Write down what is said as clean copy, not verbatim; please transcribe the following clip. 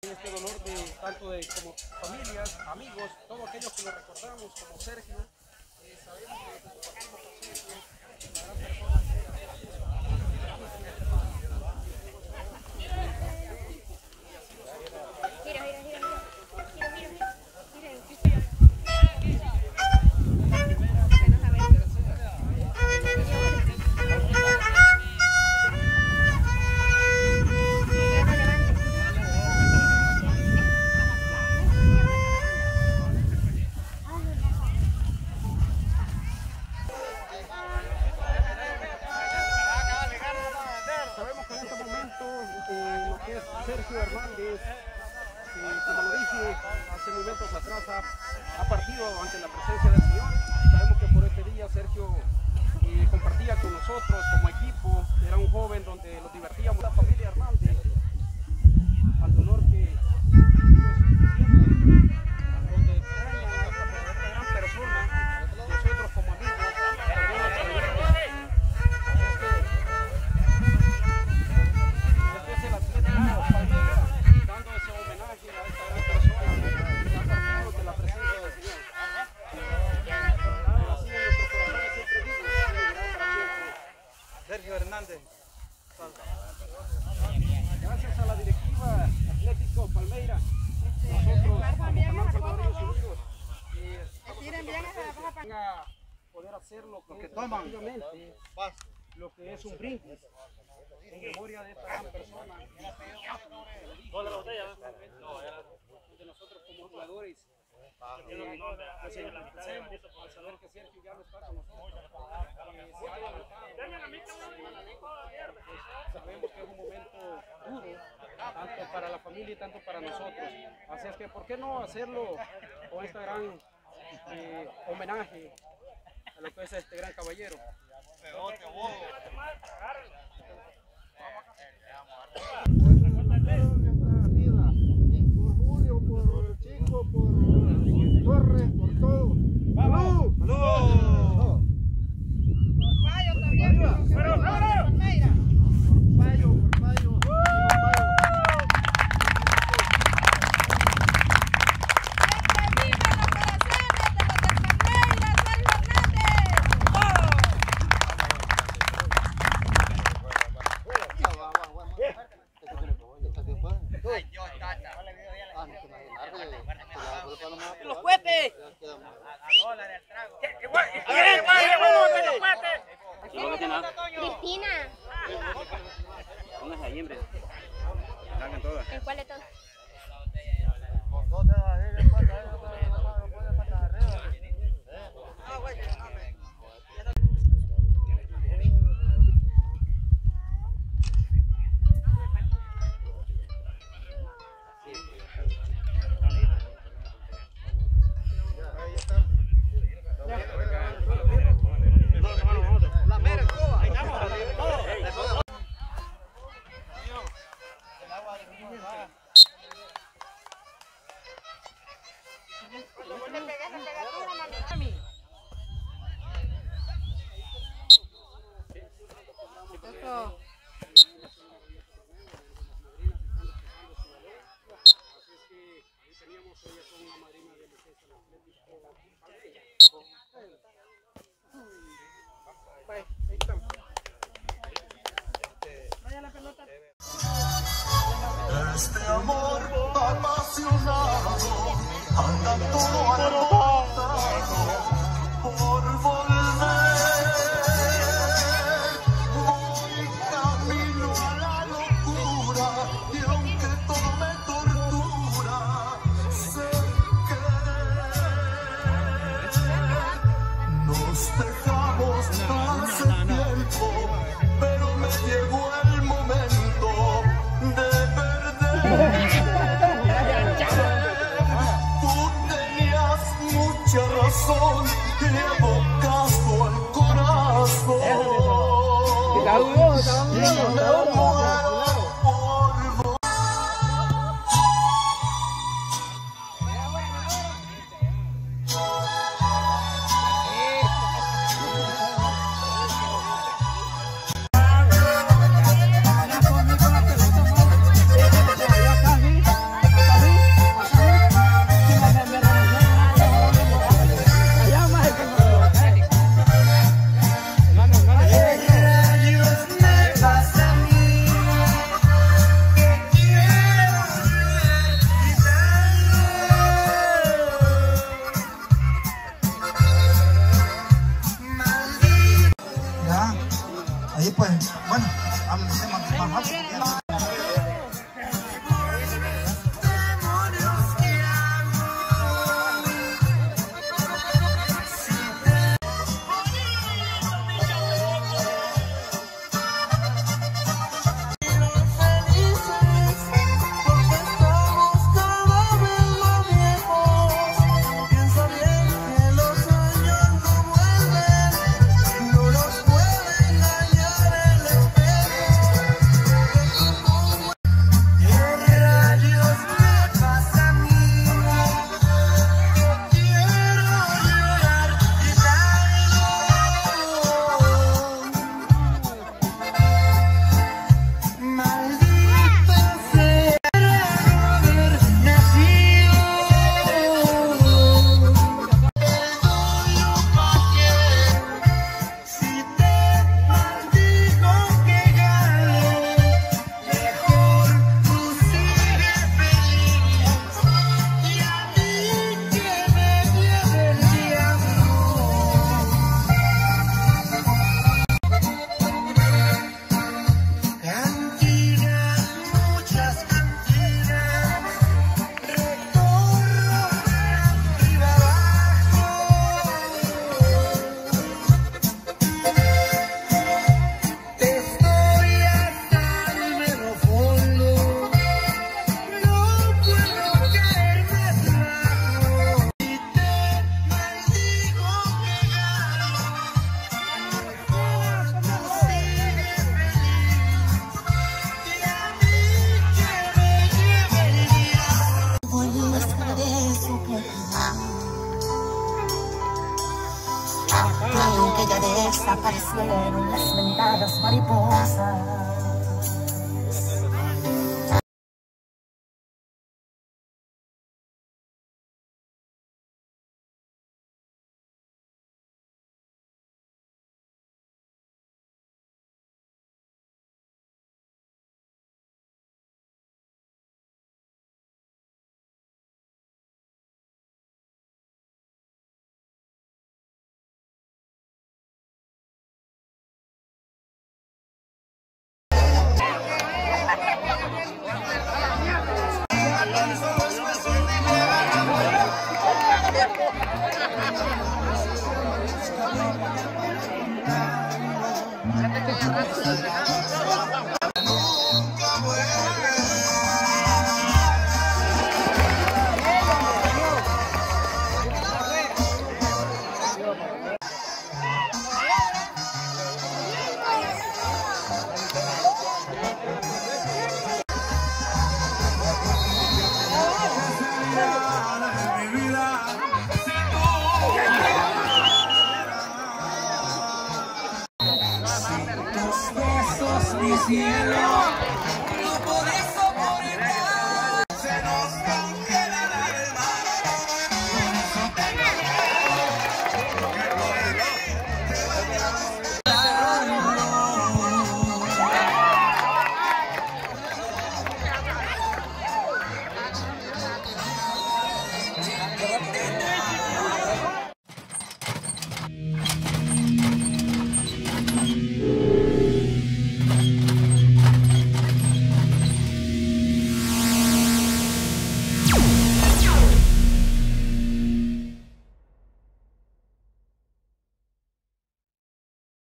este dolor de tanto de como familias, amigos, todos aquellos que lo recordamos como Sergio. Sabemos que lo compartimos con Sergio, la gran persona que Sergio Hernández, como lo dije hace momentos atrás, ha partido ante la presencia del Señor. Sabemos que por este día Sergio compartía con nosotros como equipo, era un joven donde nos divertíamos. La familia Hernández, al dolor que ellos sienten, donde extrañan a esta gran persona, nosotros como amigos, Sergio Hernández. Gracias a la directiva Atlético Palmeira, nosotros como Salvadorios Unidos van a poder hacer lo que toman, lo que es un brindis en memoria de esta gran persona. De nosotros como jugadores, al saber que Sergio ya no está con nosotros, sabemos que es un momento duro, tanto para la familia y tanto para nosotros. Así es que, ¿por qué no hacerlo con este gran homenaje a lo que es este gran caballero? Por Julio, por Chico, por Torres, por todo. ¡Salud! ¡Salud! Por Payo también, por Palmeira. Por Payo, por Payo. ¡Los cohetes! Cristina. Póngase ahí, hombre. Salgan todas. ¿En cuál de todos? Este amor apasionado anda todo alborotado por volver. Voy camino a la locura y aunque todo me tortura, sé que nos dejamos hace tiempo, pero me llegó el momento de tú tenías mucha razón, le abocaste al corazón. Y me muero por vos. aparecieron las mentadas mariposas.